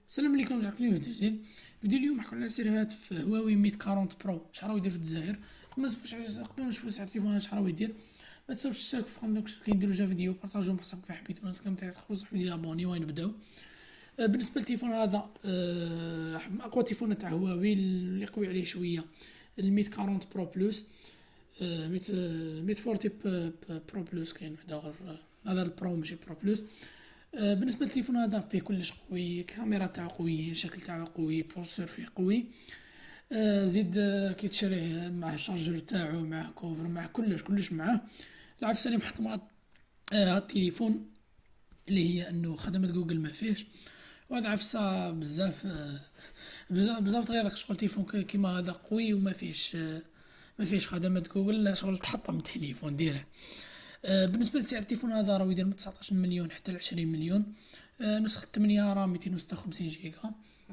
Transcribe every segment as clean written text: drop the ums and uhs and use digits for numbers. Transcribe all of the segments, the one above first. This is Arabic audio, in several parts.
السلام عليكم، رجعت لكم فيديو جديد. فيديو اليوم نحكوا على سير هاتف هواوي ميت 40 برو. شحال راه يدير في الجزائر؟ قبل ما نشوفو سعر التليفون شحال راه يدير، ما تنساوش تشتركوا في القناه كينديروا جا فيديو، بارطاجيو مع صحابكم اذا حبيتوا. الناس كامل تاعي صاحبي ديال ابوني. وين نبداو؟ بالنسبه للتليفون هذا، من اقوى تليفونات تاع هواوي اللي قوي عليه شويه الميت 40 برو بلس. ميت 40 برو بلس كاين وحده غير، هذا البرو ماشي برو بلس. بالنسبه للتليفون هذا فيه كلش قوي، الكاميرا تاعو قوية، الشكل تاعو قوي، بروسيسور فيه قوي. زيد كي تشريه مع الشارجر تاعو، مع كوفر، مع كلش معاه. العفسه اللي محط مع هاد التليفون اللي هي انه خدمة جوجل ما فيهش. وهاد عفسه بزاف، بزاف تغيرك شغل تليفون كيما هذا قوي وما فيهش، ما فيهش خدمات جوجل، شغل تحطم التليفون ديريكت. بالنسبة لسعر التليفون هذا راه يدير من 19 مليون حتى ل 20 مليون. نسخة 8 راه 256 جيجا.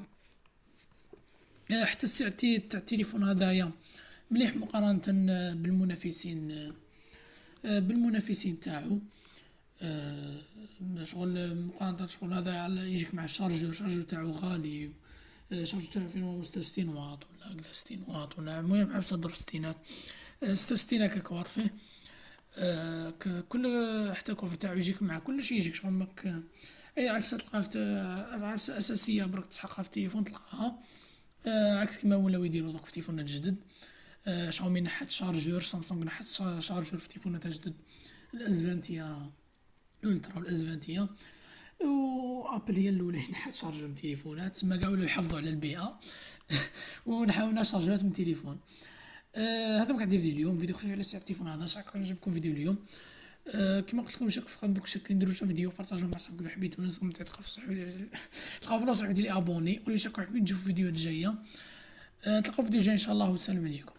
حتى السعر تاع التليفون هذايا مليح مقارنة بالمنافسين، بالمنافسين تاعو. شغل مقارنة، شغل هذا يجيك مع الشارجر تاعو غالي. الشارجر تاعو فين 66 واط ولا هكذا، 60 واط ولا المهم عفسة ضرب ستينات، 66 هكاك واط فيه. كل حتى الكوفي تاعو يجيك مع كلش، يجيك شغل ماك اي عفسة تلقاها عفسة اساسية برك تسحقها في التليفون تلقاها. عكس كيما ولاو يديرو دوك في تليفونات جدد. شاومي نحت شارجور، سامسونج نحت شارجور في تليفوناتها جدد، الاس 20 الترا والاس 20. وابل هي الاولى نحت شارجور من تليفونات، تسمى قاع ولاو يحافظوا على البيئة ونحاولنا شارجرات من تليفون. هذا ما كندير اليوم فيديو خفيف على سعر التليفون هذا. شكرا عجبكم فيديو اليوم. كما قلت لكم شاركوا في القناه دوك نديروا فيديو، بارطاجيو مع صحابكم اذا حبيتوا. ننساكم تلقاو في صاحبي، تلقاو في صاحبي ديالي ابوني، واللي شكون حابين نشوف فيديوهات جايه. نتلاقاو في فيديو جاي ان شاء الله، والسلام عليكم.